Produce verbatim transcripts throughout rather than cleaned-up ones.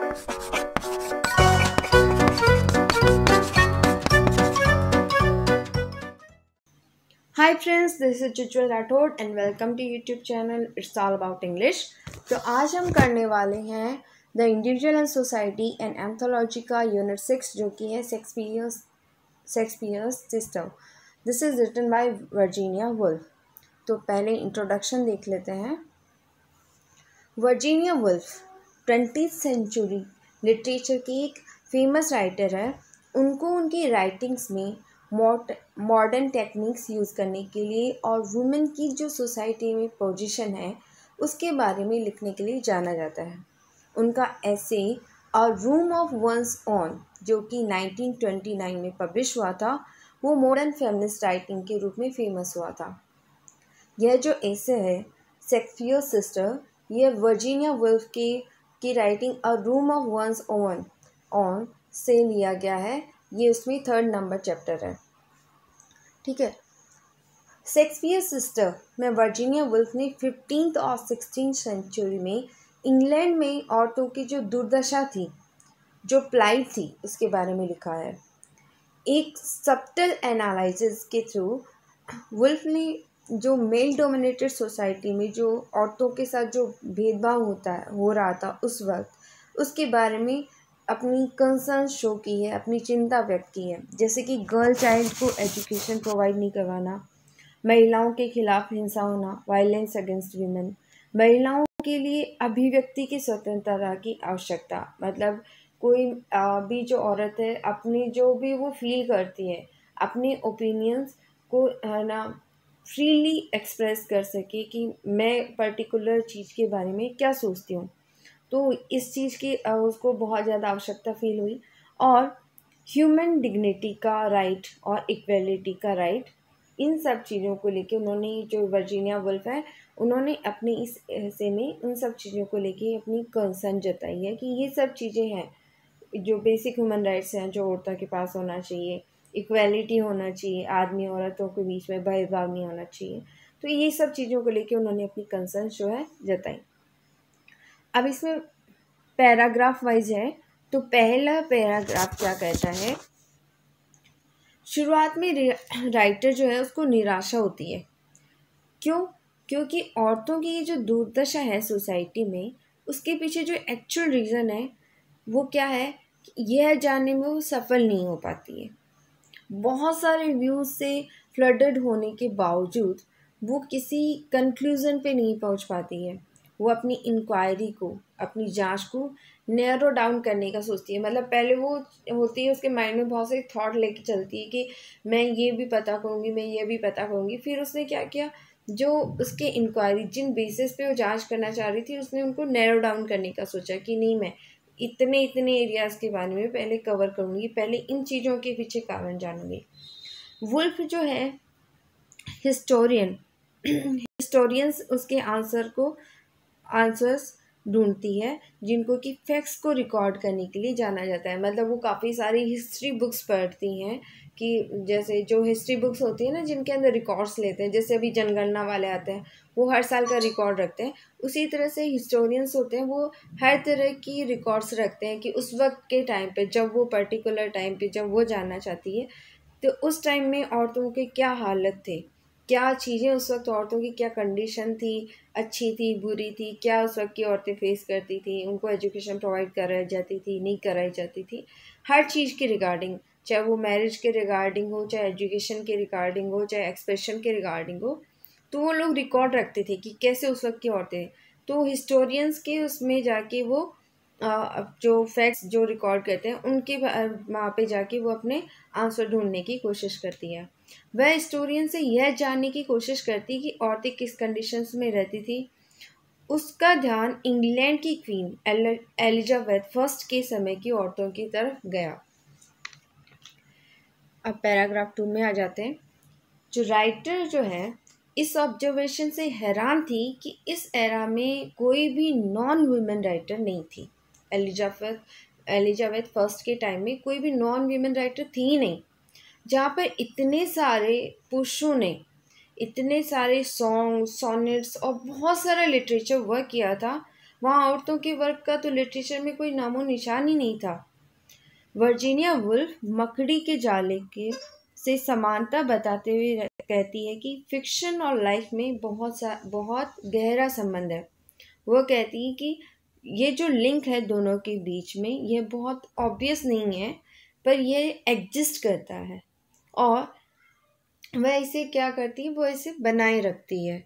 Hi friends, this is Chichwal Rathod and welcome to YouTube channel It's All About English। तो आज हम करने वाले हैं the individual and society and anthology का यूनिट सिक्स, जो कि है Shakespeare's Shakespeare's sister. This is written by Virginia Woolf. तो पहले इंट्रोडक्शन देख लेते हैं। Virginia Woolf twenty century literature की एक फेमस राइटर है। उनको उनकी राइटिंग्स में मॉडर्न टेक्निक्स यूज़ करने के लिए और वुमेन की जो सोसाइटी में पोजीशन है उसके बारे में लिखने के लिए जाना जाता है। उनका ऐसे a room of one's own, जो कि नाइनटीन ट्वेंटी नाइन में पब्लिश हुआ था, वो मॉडर्न फेमिनिस्ट राइटिंग के रूप में फेमस हुआ था। यह जो ऐसे है शेक्सपियर्स सिस्टर, यह वर्जीनिया वुल्फ की की writing a room of one's own on से लिया गया है। ये उसमें थर्ड नंबर चैप्टर है, ठीक है। शेक्सपियर्स सिस्टर में वर्जीनिया वुल्फ ने फिफ्टींथ और सिक्सटीन सेंचुरी में इंग्लैंड में औरतों की जो दुर्दशा थी, जो प्लाइट थी, उसके बारे में लिखा है। एक सबटल एनालिसिस के थ्रू वुल्फ ने जो मेल डोमिनेटेड सोसाइटी में जो औरतों के साथ जो भेदभाव होता है हो रहा था उस वक्त, उसके बारे में अपनी कंसर्न शो की है, अपनी चिंता व्यक्त की है। जैसे कि गर्ल चाइल्ड को एजुकेशन प्रोवाइड नहीं करवाना, महिलाओं के खिलाफ हिंसा होना, वायलेंस अगेंस्ट वीमेन, महिलाओं के लिए अभिव्यक्ति की स्वतंत्रता की आवश्यकता, मतलब कोई भी जो औरत है अपनी जो भी वो फील करती है, अपने ओपिनियंस को है ना फ्रीली एक्सप्रेस कर सके कि मैं पर्टिकुलर चीज़ के बारे में क्या सोचती हूँ। तो इस चीज़ की उसको बहुत ज़्यादा आवश्यकता फील हुई। और ह्यूमन डिग्निटी का राइट और इक्वलिटी का राइट, इन सब चीज़ों को लेके उन्होंने, जो वर्जीनिया वुल्फ है, उन्होंने अपने इस हिस्से में उन सब चीज़ों को लेके अपनी कंसर्न जताई है कि ये सब चीज़ें हैं जो बेसिक ह्यूमन राइट्स हैं, जो औरतों के पास होना चाहिए, इक्वलिटी होना चाहिए, आदमी औरतों के बीच में भेदभाव नहीं होना चाहिए। तो ये सब चीज़ों को लेके उन्होंने अपनी कंसर्न जो है जताई। अब इसमें पैराग्राफ वाइज है। तो पहला पैराग्राफ क्या कहता है, शुरुआत में राइटर जो है उसको निराशा होती है। क्यों? क्योंकि औरतों की ये जो दुर्दशा है सोसाइटी में, उसके पीछे जो एक्चुअल रीज़न है वो क्या है, यह जानने में वो सफल नहीं हो पाती है। बहुत सारे व्यूज़ से फ्लडेड होने के बावजूद वो किसी कंक्लूज़न पे नहीं पहुंच पाती है। वो अपनी इंक्वायरी को, अपनी जांच को नैरो डाउन करने का सोचती है। मतलब पहले वो होती है, उसके माइंड में बहुत सारे थॉट लेके चलती है कि मैं ये भी पता करूँगी, मैं ये भी पता करूँगी। फिर उसने क्या किया, जो उसके इंक्वायरी जिन बेसिस पे वो जांच करना चाह रही थी, उसने उनको नैरो डाउन करने का सोचा कि नहीं, मैं इतने इतने एरियाज़ के बारे में पहले कवर करूँगी, पहले इन चीज़ों के पीछे कारण जानूँगी। वुल्फ जो है हिस्टोरियन हिस्टोरियंस उसके आंसर को आंसर्स ढूंढती है, जिनको कि फैक्ट्स को रिकॉर्ड करने के लिए जाना जाता है। मतलब वो काफ़ी सारी हिस्ट्री बुक्स पढ़ती हैं, कि जैसे जो हिस्ट्री बुक्स होती है ना, जिनके अंदर रिकॉर्ड्स लेते हैं, जैसे अभी जनगणना वाले आते हैं, वो हर साल का रिकॉर्ड रखते हैं। उसी तरह से हिस्टोरियंस होते हैं, वो हर तरह की रिकॉर्ड्स रखते हैं कि उस वक्त के टाइम पे, जब वो पर्टिकुलर टाइम पे जब वो जानना चाहती है, तो उस टाइम में औरतों के क्या हालत थे, क्या चीज़ें उस वक्त औरतों की क्या कंडीशन थी, अच्छी थी, बुरी थी, क्या उस वक्त की औरतें फेस करती थी, उनको एजुकेशन प्रोवाइड कराई जाती थी, नहीं कराई जाती थी, हर चीज़ की रिगार्डिंग, चाहे वो मैरिज के रिगार्डिंग हो, चाहे एजुकेशन के रिगार्डिंग हो, चाहे एक्सप्रेशन के रिगार्डिंग हो, तो वो लोग रिकॉर्ड रखते थे कि कैसे उस वक्त की औरतें। तो हिस्टोरियंस के उसमें जाके वो आ, जो फैक्ट्स जो रिकॉर्ड करते हैं, उनके वहाँ पे जाके वो अपने आंसर ढूंढने की कोशिश करती है। वह हिस्टोरियन से यह जानने की कोशिश करती है कि औरतें किस कंडीशंस में रहती थी। उसका ध्यान इंग्लैंड की क्वीन एलिजाबेथ फर्स्ट के समय की औरतों की तरफ गया। अब पैराग्राफ टू में आ जाते हैं। जो राइटर जो है इस ऑब्जर्वेशन से हैरान थी कि इस एरा में कोई भी नॉन वुमेन राइटर नहीं थी। एलिजाबेथ एलिजाबेथ फर्स्ट के टाइम में कोई भी नॉन वुमेन राइटर थी ही नहीं। जहाँ पर इतने सारे पुरुषों ने इतने सारे सॉन्ग, सोनेट्स और बहुत सारा लिटरेचर वर्क किया था, वहाँ औरतों के वर्क का तो लिटरेचर में कोई नामो निशान ही नहीं था। वर्जीनिया वुल्फ मकड़ी के जाले के से समानता बताते हुए कहती है कि फिक्शन और लाइफ में बहुत सा बहुत गहरा संबंध है। वो कहती है कि ये जो लिंक है दोनों के बीच में, ये बहुत ऑब्वियस नहीं है, पर ये एग्जिस्ट करता है और वह इसे क्या करती है, वो इसे बनाए रखती है।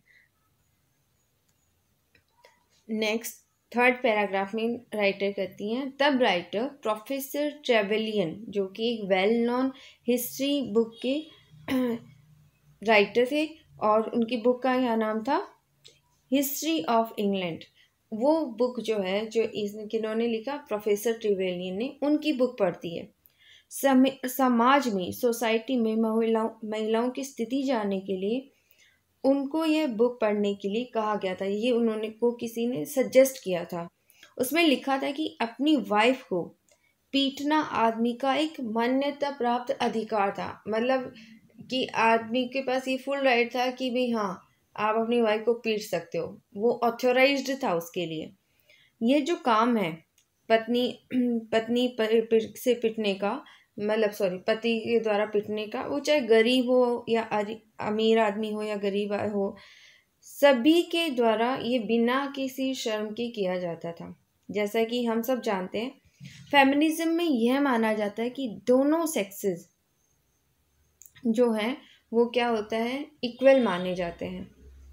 नेक्स्ट थर्ड पैराग्राफ में राइटर कहती हैं, तब राइटर प्रोफेसर ट्रेवेलियन, जो कि एक वेल नोन हिस्ट्री बुक के राइटर थे और उनकी बुक का क्या नाम था, हिस्ट्री ऑफ इंग्लैंड। वो बुक जो है, जो इस किन्होंने लिखा, प्रोफेसर ट्रेवेलियन ने, उनकी बुक पढ़ती है। सम, समाज में, सोसाइटी में महिलाओं महिलाओं की स्थिति जानने के लिए उनको यह बुक पढ़ने के लिए कहा गया था। ये उन्होंने को किसी ने सजेस्ट किया था। उसमें लिखा था कि अपनी वाइफ को पीटना आदमी का एक मान्यता प्राप्त अधिकार था। मतलब कि आदमी के पास ये फुल राइट था कि भाई हाँ, आप अपनी वाइफ को पीट सकते हो, वो ऑथोराइज्ड था उसके लिए। ये जो काम है पत्नी पत्नी पर, से पिटने का, मतलब सॉरी पति के द्वारा पिटने का, वो चाहे गरीब हो या अमीर आदमी हो या गरीब हो, सभी के द्वारा ये बिना किसी शर्म के किया जाता था। जैसा कि हम सब जानते हैं, फेमिनिज्म में यह माना जाता है कि दोनों सेक्सेस जो हैं वो क्या होता है, इक्वल माने जाते हैं।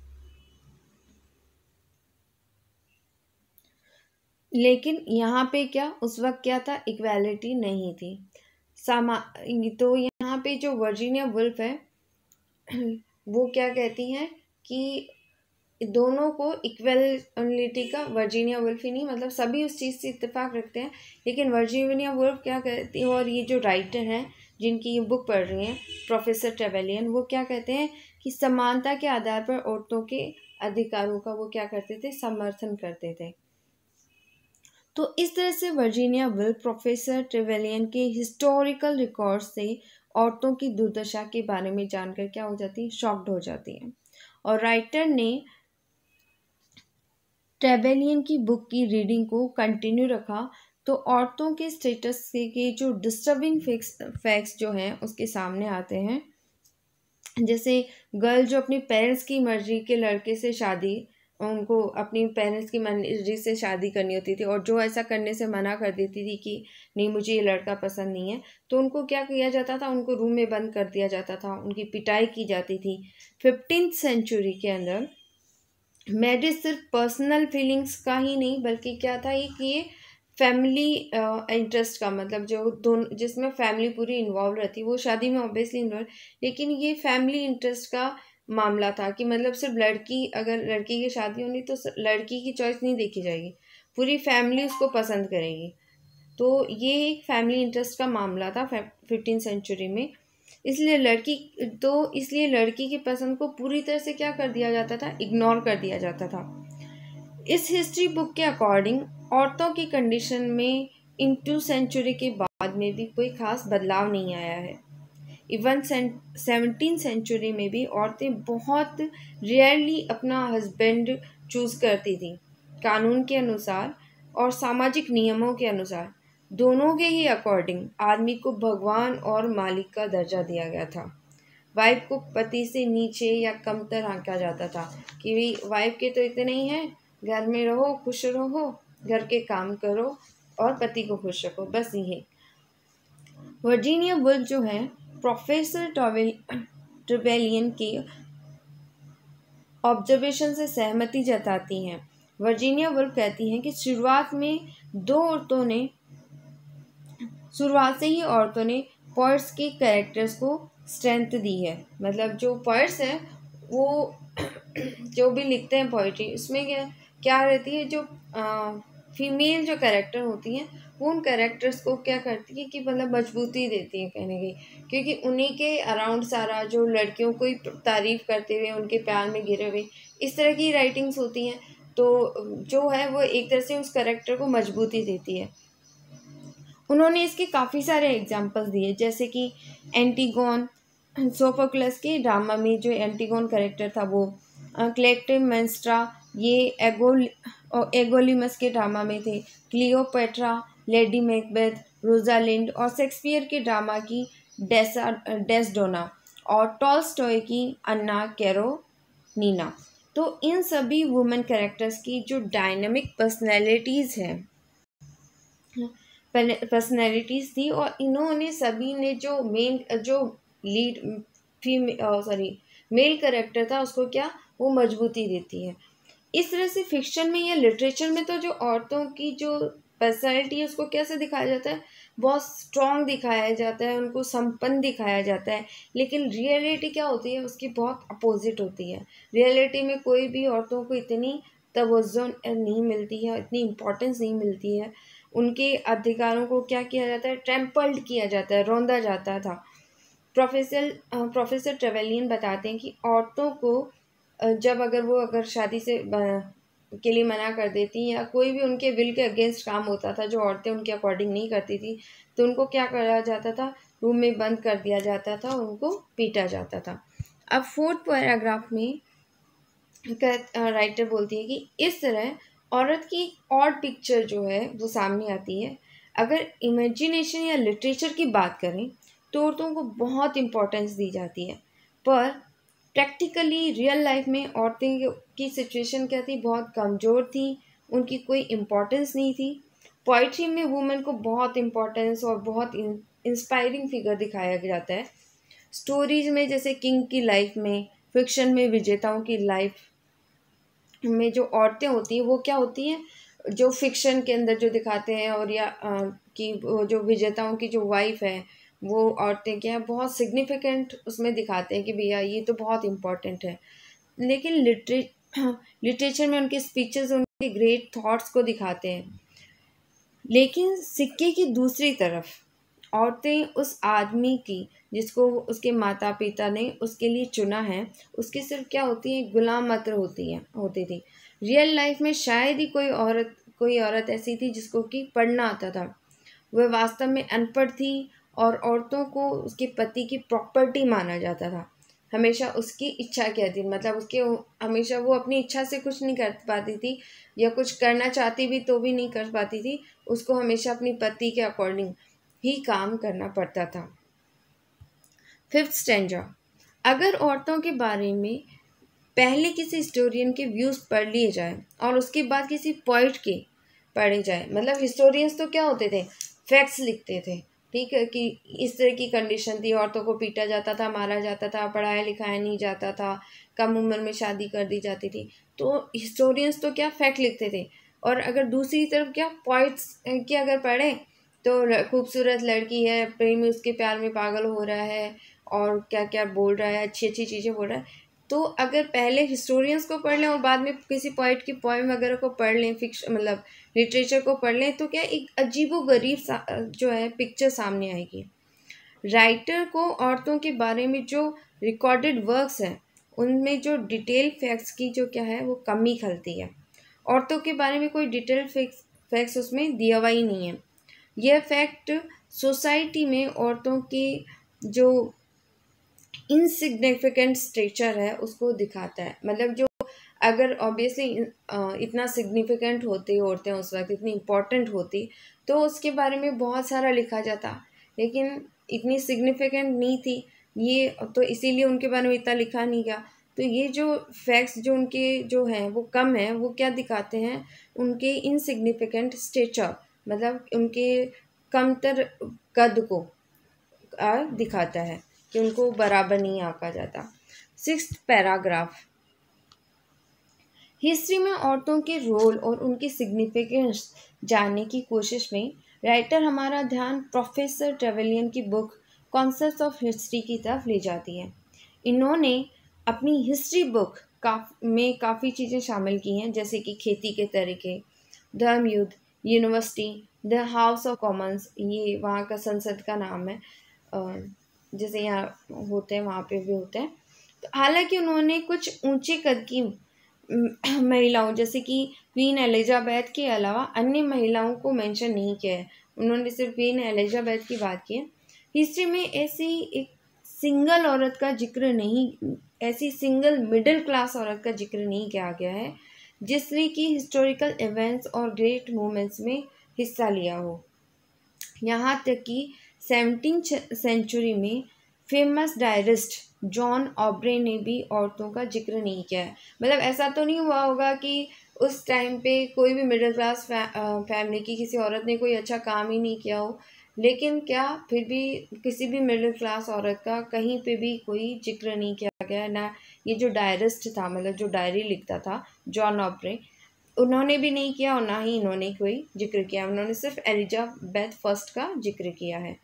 लेकिन यहाँ पे क्या, उस वक्त क्या था, इक्वालिटी नहीं थी। सामा तो यहाँ पे जो वर्जीनिया वुल्फ है वो क्या कहती हैं कि दोनों को इक्वलिटी का, वर्जीनिया वुल्फ ही नहीं, मतलब सभी उस चीज़ से इत्तेफाक रखते हैं, लेकिन वर्जीनिया वुल्फ क्या कहती है, और ये जो राइटर हैं जिनकी ये बुक पढ़ रही हैं, प्रोफेसर ट्रेवेलियन, वो क्या कहते हैं कि समानता के आधार पर औरतों के अधिकारों का वो क्या करते थे, समर्थन करते थे। तो इस तरह से वर्जीनिया वुल्फ प्रोफेसर ट्रेवेलियन के हिस्टोरिकल रिकॉर्ड से औरतों की दुर्दशा के बारे में जानकर क्या हो जाती है, शॉक्ड हो जाती है। और राइटर ने ट्रेवेलियन की बुक की रीडिंग को कंटिन्यू रखा तो औरतों के स्टेटस के जो डिस्टर्बिंग फैक्ट्स जो हैं उसके सामने आते हैं। जैसे गर्ल जो अपनी पेरेंट्स की मर्जी के लड़के से शादी, उनको अपनी पेरेंट्स की मर्जी से शादी करनी होती थी, और जो ऐसा करने से मना कर देती थी कि नहीं मुझे ये लड़का पसंद नहीं है, तो उनको क्या किया जाता था, उनको रूम में बंद कर दिया जाता था, उनकी पिटाई की जाती थी। फिफ्टींथ सेंचुरी के अंदर मैरिज सिर्फ पर्सनल फीलिंग्स का ही नहीं, बल्कि क्या था ये कि ये फैमिली इंटरेस्ट का, मतलब जो दोनों जिसमें फैमिली पूरी इन्वॉल्व रहती, वो शादी में ऑब्वियसली इन्वॉल्व, लेकिन ये फैमिली इंटरेस्ट का मामला था कि मतलब सिर्फ लड़की, अगर लड़की की शादी होनी तो लड़की की चॉइस नहीं देखी जाएगी, पूरी फैमिली उसको पसंद करेगी। तो ये एक फैमिली इंटरेस्ट का मामला था फिफ्टीन सेंचुरी में। इसलिए लड़की तो इसलिए लड़की की पसंद को पूरी तरह से क्या कर दिया जाता था, इग्नोर कर दिया जाता था। इस हिस्ट्री बुक के अकॉर्डिंग औरतों की कंडीशन में इन टू सेंचुरी के बाद में भी कोई खास बदलाव नहीं आया है। इवन सेवनटीन सेंचुरी में भी औरतें बहुत रेयरली अपना हस्बैंड चूज करती थी। कानून के अनुसार और सामाजिक नियमों के अनुसार दोनों के ही अकॉर्डिंग आदमी को भगवान और मालिक का दर्जा दिया गया था। वाइफ को पति से नीचे या कमतर आंका जाता था कि भाई वाइफ के तो इतने ही हैं, घर में रहो, खुश रहो, घर के काम करो और पति को खुश रखो, बस यही। वर्जीनिया वुल्फ जो है प्रोफेसर ट्रेवेलियन के ऑब्जर्वेशन से सहमति जताती हैं। वर्जीनिया वुल्फ कहती हैं कि शुरुआत में दो औरतों ने शुरुआत से ही औरतों ने पोएट्स के कैरेक्टर्स को स्ट्रेंथ दी है। मतलब जो पोएट्स हैं वो जो भी लिखते हैं पोइट्री, उसमें क्या क्या रहती है, जो फीमेल जो कैरेक्टर होती हैं वो उन कैरेक्टर्स को क्या करती है कि मतलब मजबूती देती है कहने की, क्योंकि उन्हीं के अराउंड सारा जो लड़कियों को तारीफ करते हुए उनके प्यार में गिरे हुए इस तरह की राइटिंग्स होती हैं, तो जो है वो एक तरह से उस कैरेक्टर को मजबूती देती है। उन्होंने इसके काफ़ी सारे एग्जाम्पल्स दिए, जैसे कि एंटीगोन, सोफोक्लस के ड्रामा में जो एंटीगोन कैरेक्टर था वो, क्लेक्टिव मेंस्ट्रा, ये एगो और एगोलिमस के ड्रामा में थे, क्लियोपेट्रा, लेडी मैकबेथ, रोजालिंड, और शेक्सपियर के ड्रामा की डेसा डेसडोना, और टॉलस्टॉय की अन्ना कैरोनीना। तो इन सभी वुमेन कैरेक्टर्स की जो डायनामिक पर्सनैलिटीज़ हैं पर्सनैलिटीज़ थी, और इन्होंने सभी ने जो मेन जो लीड फीमे सॉरी मेल कैरेक्टर था उसको क्या वो मजबूती देती है। इस तरह से फिक्शन में या लिटरेचर में तो जो औरतों की जो पर्सनैलिटी है उसको कैसे दिखाया जाता है, बहुत स्ट्रॉन्ग दिखाया जाता है, उनको संपन्न दिखाया जाता है। लेकिन रियलिटी क्या होती है, उसकी बहुत अपोजिट होती है। रियलिटी में कोई भी औरतों को इतनी तवज्जो नहीं मिलती है, इतनी इम्पोर्टेंस नहीं मिलती है। उनके अधिकारों को क्या किया जाता है, ट्रैम्पल्ड किया जाता है, रौंदा जाता था। प्रोफेसर प्रोफेसर ट्रेवेलियन बताते हैं कि औरतों को जब अगर वो अगर शादी से के लिए मना कर देती या कोई भी उनके विल के अगेंस्ट काम होता था, जो औरतें उनके अकॉर्डिंग नहीं करती थी, तो उनको क्या करा जाता था, रूम में बंद कर दिया जाता था, उनको पीटा जाता था। अब फोर्थ पैराग्राफ में राइटर बोलती है कि इस तरह औरत की और पिक्चर जो है वो सामने आती है। अगर इमेजिनेशन या लिटरेचर की बात करें तो औरतों को बहुत इम्पोर्टेंस दी जाती है, पर प्रैक्टिकली रियल लाइफ में औरतें की सिचुएशन क्या थी, बहुत कमज़ोर थी, उनकी कोई इम्पोर्टेंस नहीं थी। पोइट्री में वुमेन को बहुत इम्पोर्टेंस और बहुत इंस्पायरिंग फिगर दिखाया जाता है। स्टोरीज में जैसे किंग की लाइफ में, फिक्शन में विजेताओं की लाइफ में जो औरतें होती हैं वो क्या होती हैं, जो फिक्शन के अंदर जो दिखाते हैं, और या आ, कि जो विजेताओं की जो वाइफ है वो औरतें क्या है बहुत सिग्निफिकेंट उसमें दिखाते हैं कि भैया ये तो बहुत इम्पोर्टेंट है। लेकिन लिटरे लिटरेचर में उनके स्पीचेस, उनके ग्रेट थॉट्स को दिखाते हैं। लेकिन सिक्के की दूसरी तरफ औरतें उस आदमी की जिसको उसके माता पिता ने उसके लिए चुना है, उसकी सिर्फ क्या होती है, गुलाम मात्र होती है होती थी। रियल लाइफ में शायद ही कोई औरत कोई औरत ऐसी थी जिसको कि पढ़ना आता था। वह वास्तव में अनपढ़ थी, और औरतों को उसके पति की प्रॉपर्टी माना जाता था। हमेशा उसकी इच्छा के अधीन, मतलब उसके हमेशा वो अपनी इच्छा से कुछ नहीं कर पाती थी, या कुछ करना चाहती भी तो भी नहीं कर पाती थी। उसको हमेशा अपनी पति के अकॉर्डिंग ही काम करना पड़ता था। फिफ्थ स्टैंजा, अगर औरतों के बारे में पहले किसी हिस्टोरियन के व्यूज़ पढ़ लिए जाए और उसके बाद किसी पोइट के पढ़े जाए, मतलब हिस्टोरियंस तो क्या होते थे, फैक्ट्स लिखते थे, ठीक है, कि इस तरह की कंडीशन थी, औरतों को पीटा जाता था, मारा जाता था, पढ़ाया लिखाया नहीं जाता था, कम उम्र में शादी कर दी जाती थी। तो हिस्टोरियंस तो क्या फैक्ट लिखते थे। और अगर दूसरी तरफ क्या पोइट्स की अगर पढ़ें तो खूबसूरत लड़की है, प्रेमी उसके प्यार में पागल हो रहा है और क्या क्या बोल रहा है, अच्छी अच्छी चीज़ें बोल रहा है। तो अगर पहले हिस्टोरियंस को पढ़ लें और बाद में किसी पोइट की पोएम वगैरह को पढ़ लें, फिक्शन मतलब लिटरेचर को पढ़ लें, तो क्या एक अजीबोगरीब जो है पिक्चर सामने आएगी। राइटर को औरतों के बारे में जो रिकॉर्डेड वर्क्स हैं उनमें जो डिटेल फैक्ट्स की जो क्या है वो कमी खलती है। औरतों के बारे में कोई डिटेल फैक्ट्स उसमें दिया हुआ ही नहीं है। यह फैक्ट सोसाइटी में औरतों के जो इनसिग्निफिकेंट स्टेचर है उसको दिखाता है। मतलब जो अगर ऑब्वियसली इतना सिग्निफिकेंट होती औरतें उस वक्त, इतनी इम्पोर्टेंट होती, तो उसके बारे में बहुत सारा लिखा जाता, लेकिन इतनी सिग्निफिकेंट नहीं थी ये, तो इसीलिए उनके बारे में इतना लिखा नहीं गया। तो ये जो फैक्ट्स जो उनके जो हैं वो कम हैं, वो क्या दिखाते हैं, उनके इनसिग्निफिकेंट स्टेचर, मतलब उनके कमतर कद को दिखाता है कि उनको बराबर नहीं आंका जाता। सिक्स्थ पैराग्राफ, हिस्ट्री में औरतों के रोल और उनकी सिग्निफिकेंस जानने की कोशिश में राइटर हमारा ध्यान प्रोफेसर ट्रेवेलियन की बुक कॉन्सेप्ट्स ऑफ हिस्ट्री की तरफ ले जाती है। इन्होंने अपनी हिस्ट्री बुक काफ में काफ़ी चीज़ें शामिल की हैं, जैसे कि खेती के तरीके, धर्म युद्ध, university, the house of commons, ये वहाँ का संसद का नाम है, जैसे यहाँ होते हैं वहाँ पे भी होते हैं। तो हालांकि उन्होंने कुछ ऊंचे कद की महिलाओं जैसे कि क्वीन एलिजाबेथ के अलावा अन्य महिलाओं को मेंशन नहीं किया है, उन्होंने सिर्फ क्वीन एलिजाबेथ की बात की है। हिस्ट्री में ऐसी एक सिंगल औरत का जिक्र नहीं, ऐसी सिंगल मिडिल क्लास औरत का जिक्र नहीं किया गया है जिसने कि हिस्टोरिकल इवेंट्स और ग्रेट मोमेंट्स में हिस्सा लिया हो। यहाँ तक कि सेवनटीन सेंचुरी में फेमस डायरिस्ट जॉन ऑब्रे ने भी औरतों का जिक्र नहीं किया है। मतलब ऐसा तो नहीं हुआ होगा कि उस टाइम पे कोई भी मिडिल क्लास फै, फैमिली की किसी औरत ने कोई अच्छा काम ही नहीं किया हो, लेकिन क्या फिर भी किसी भी मिडिल क्लास औरत का कहीं पे भी कोई जिक्र नहीं किया गया ना। ये जो डायरिस्ट था, मतलब जो डायरी लिखता था जॉन ऑब्रे, उन्होंने भी नहीं किया और ना ही इन्होंने कोई जिक्र किया। उन्होंने सिर्फ एलिजाबेथ फर्स्ट का जिक्र किया है।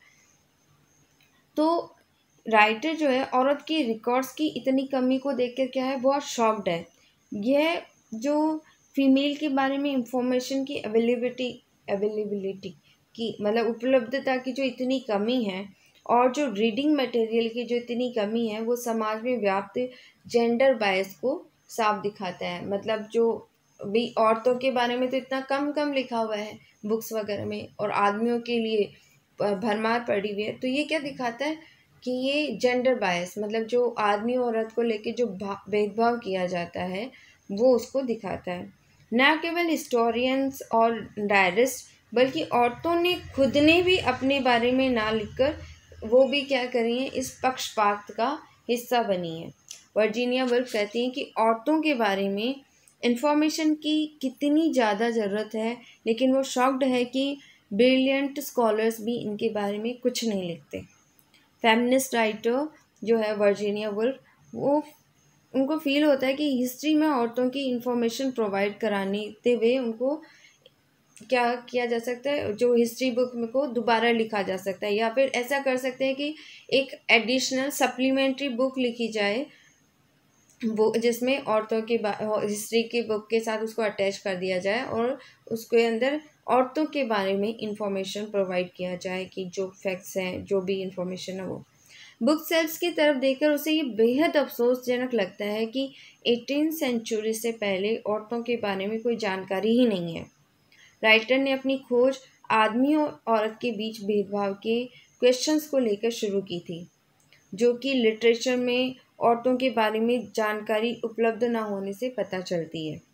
तो राइटर जो है औरत की रिकॉर्ड्स की इतनी कमी को देखकर क्या है, बहुत शॉक्ड है। यह जो फीमेल के बारे में इंफॉर्मेशन की अवेलेबिलिटी अवेलेबिलिटी की मतलब उपलब्धता की जो इतनी कमी है और जो रीडिंग मटेरियल की जो इतनी कमी है, वो समाज में व्याप्त जेंडर बायस को साफ दिखाता है। मतलब जो भी औरतों के बारे में तो इतना कम कम लिखा हुआ है बुक्स वगैरह में, और आदमियों के लिए भरमार पड़ी हुई है। तो ये क्या दिखाता है कि ये जेंडर बायस, मतलब जो आदमी औरत को लेके जो भेदभाव किया जाता है वो उसको दिखाता है। न केवल हिस्टोरियंस और डायरिस्ट बल्कि औरतों ने खुद ने भी अपने बारे में ना लिखकर वो भी क्या करी हैं, इस पक्षपात का हिस्सा बनी है। वर्जीनिया वुल्फ कहती हैं कि औरतों के बारे में इंफॉर्मेशन की कितनी ज़्यादा ज़रूरत है, लेकिन वो शॉक्ड है कि ब्रिलियंट स्कॉलर्स भी इनके बारे में कुछ नहीं लिखते। फेमिनिस्ट राइटर जो है वर्जीनिया वुल्फ, वो उनको फील होता है कि हिस्ट्री में औरतों की इंफॉर्मेशन प्रोवाइड कराने हुए उनको क्या किया जा सकता है, जो हिस्ट्री बुक में को दोबारा लिखा जा सकता है, या फिर ऐसा कर सकते हैं कि एक एडिशनल सप्लीमेंट्री बुक लिखी जाए वो जिसमें औरतों के हिस्ट्री की बुक के साथ उसको अटैच कर दिया जाए और उसके अंदर औरतों के बारे में इंफॉर्मेशन प्रोवाइड किया जाए कि जो फैक्ट्स हैं, जो भी इंफॉर्मेशन है वो। बुक सेल्स की तरफ देखकर उसे ये बेहद अफसोसजनक लगता है कि एटीन सेंचुरी से पहले औरतों के बारे में कोई जानकारी ही नहीं है। राइटर ने अपनी खोज आदमी और औरत के बीच भेदभाव के क्वेश्चंस को लेकर शुरू की थी, जो कि लिटरेचर में औरतों के बारे में जानकारी उपलब्ध ना होने से पता चलती है।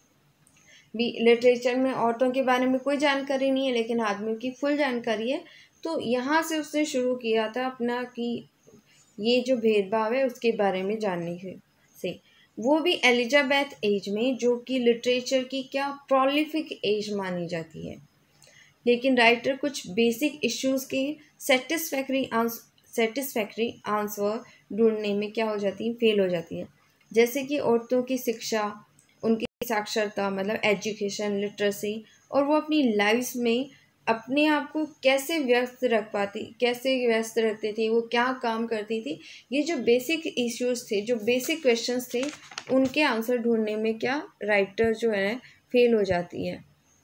भी लिटरेचर में औरतों के बारे में कोई जानकारी नहीं है, लेकिन आदमियों की फुल जानकारी है। तो यहाँ से उसने शुरू किया था अपना कि ये जो भेदभाव है उसके बारे में जानने से, वो भी एलिजाबेथ एज में, जो कि लिटरेचर की क्या प्रोलिफिक एज मानी जाती है। लेकिन राइटर कुछ बेसिक इश्यूज के सेटिस्फैक्ट्री आंसर सेटिस्फैक्ट्री आंसर ढूंढने में क्या हो जाती है, फेल हो जाती है। जैसे कि औरतों की शिक्षा, उनकी साक्षरता मतलब एजुकेशन, लिटरेसी, और वो अपनी लाइफ में अपने आप को कैसे व्यस्त रख पाती, कैसे व्यस्त रखती थी, वो क्या काम करती थी। ये जो बेसिक इश्यूज थे, जो बेसिक क्वेश्चंस थे, उनके आंसर ढूंढने में क्या राइटर जो है फेल हो जाती है।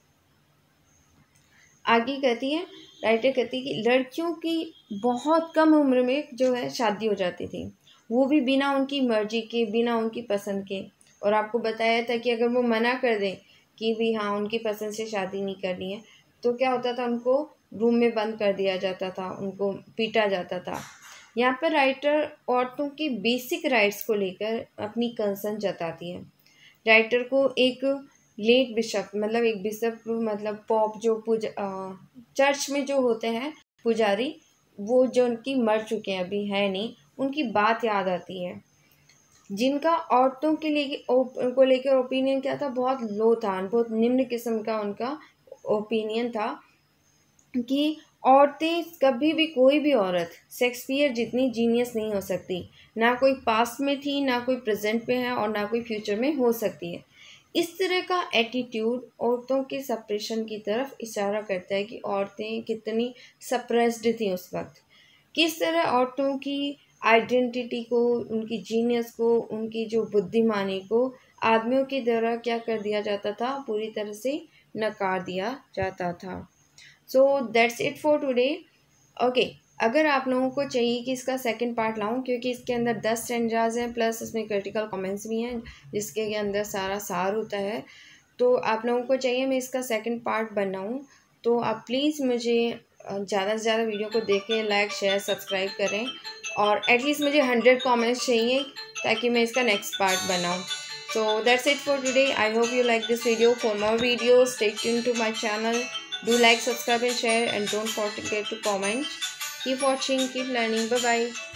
आगे कहती है राइटर कहती है कि लड़कियों की बहुत कम उम्र में जो है शादी हो जाती थी, वो भी बिना उनकी मर्जी के, बिना उनकी पसंद के। और आपको बताया था कि अगर वो मना कर दें कि भी हाँ उनकी पसंद से शादी नहीं करनी है, तो क्या होता था, उनको रूम में बंद कर दिया जाता था, उनको पीटा जाता था। यहाँ पर राइटर औरतों की बेसिक राइट्स को लेकर अपनी कंसर्न जताती है। राइटर को एक लेट बिशप मतलब एक बिशप मतलब पॉप जो पूजा चर्च में जो होते हैं पुजारी, वो जो उनकी मर चुके हैं, अभी है नहीं, उनकी बात याद आती है, जिनका औरतों के लिए को लेकर ओपिनियन क्या था, बहुत लो था, बहुत निम्न किस्म का उनका ओपिनियन था कि औरतें कभी भी, कोई भी औरत शेक्सपियर जितनी जीनियस नहीं हो सकती, ना कोई पास्ट में थी, ना कोई प्रेजेंट में है, और ना कोई फ्यूचर में हो सकती है। इस तरह का एटीट्यूड औरतों के सप्रेशन की तरफ इशारा करता है कि औरतें कितनी सप्रेस्ड थी उस वक्त, किस तरह औरतों की आइडेंटिटी को, उनकी जीनियस को, उनकी जो बुद्धिमानी को आदमियों के द्वारा क्या कर दिया जाता था, पूरी तरह से नकार दिया जाता था। So that's it for today. Okay, अगर आप लोगों को चाहिए कि इसका सेकंड पार्ट लाऊं, क्योंकि इसके अंदर दस स्टैंजाज हैं प्लस इसमें क्रिटिकल कमेंट्स भी हैं जिसके अंदर सारा सार होता है, तो आप लोगों को चाहिए मैं इसका सेकंड पार्ट बनाऊं, तो आप प्लीज़ मुझे ज़्यादा से ज़्यादा वीडियो को देखें, लाइक शेयर सब्सक्राइब करें, और एटलीस्ट मुझे हंड्रेड कमेंट्स चाहिए ताकि मैं इसका नेक्स्ट पार्ट बनाऊँ। So that's it for today. I hope you like this video. For more videos, stay tuned to my channel. Do like, subscribe and share, and don't forget to comment. Keep watching, keep learning. Bye bye.